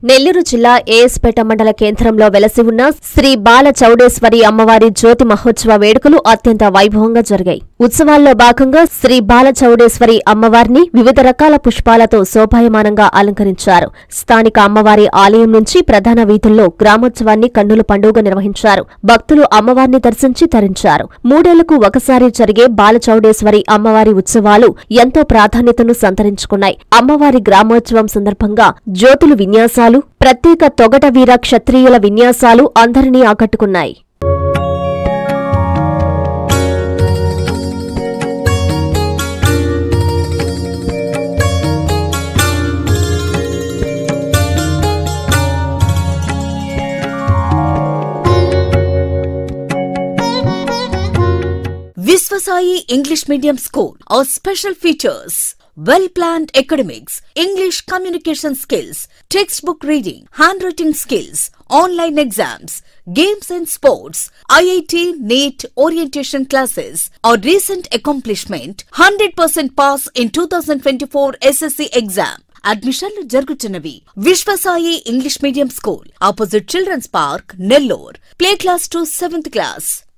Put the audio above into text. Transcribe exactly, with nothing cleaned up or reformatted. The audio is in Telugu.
నెల్లూరు జిల్లా ఏఎస్పేట మండల కేంద్రంలో వెలసి ఉన్న శ్రీ బాల చౌడేశ్వరి అమ్మవారి జ్యోతి మహోత్సవ వేడుకలు అత్యంత వైభవంగా జరిగాయి. ఉత్సవాల్లో భాగంగా శ్రీ బాల చౌడేశ్వరి అమ్మవారిని వివిధ రకాల పుష్పాలతో శోభాయమానంగా అలంకరించారు. స్థానిక అమ్మవారి ఆలయం నుంచి ప్రధాన వీధుల్లో గ్రామోత్సవాన్ని కన్నుల పండుగ నిర్వహించారు. భక్తులు అమ్మవారిని దర్శించి తరించారు. మూడేళ్లకు ఒకసారి జరిగే బాల చౌడేశ్వరి అమ్మవారి ఉత్సవాలు ఎంతో ప్రాధాన్యతను సంతరించుకున్నాయి. అమ్మవారి గ్రామోత్సవం సందర్భంగా జ్యోతులు విన్యాసాలు, ప్రత్యేక తొగట వీర క్షత్రియుల విన్యాసాలు అందరినీ ఆకట్టుకున్నాయి. Viswasai English Medium School. Our special features: well-planned academics, English communication skills, textbook reading, handwriting skills, online exams, games and sports, I I T, NEET, orientation classes. Our recent accomplishment: one hundred percent pass in twenty twenty-four S S C exam. అడ్మిషన్లు జరుగుతున్నవి. Vishwasai English medium school, opposite children's park, Nellore. Play class to seventh class.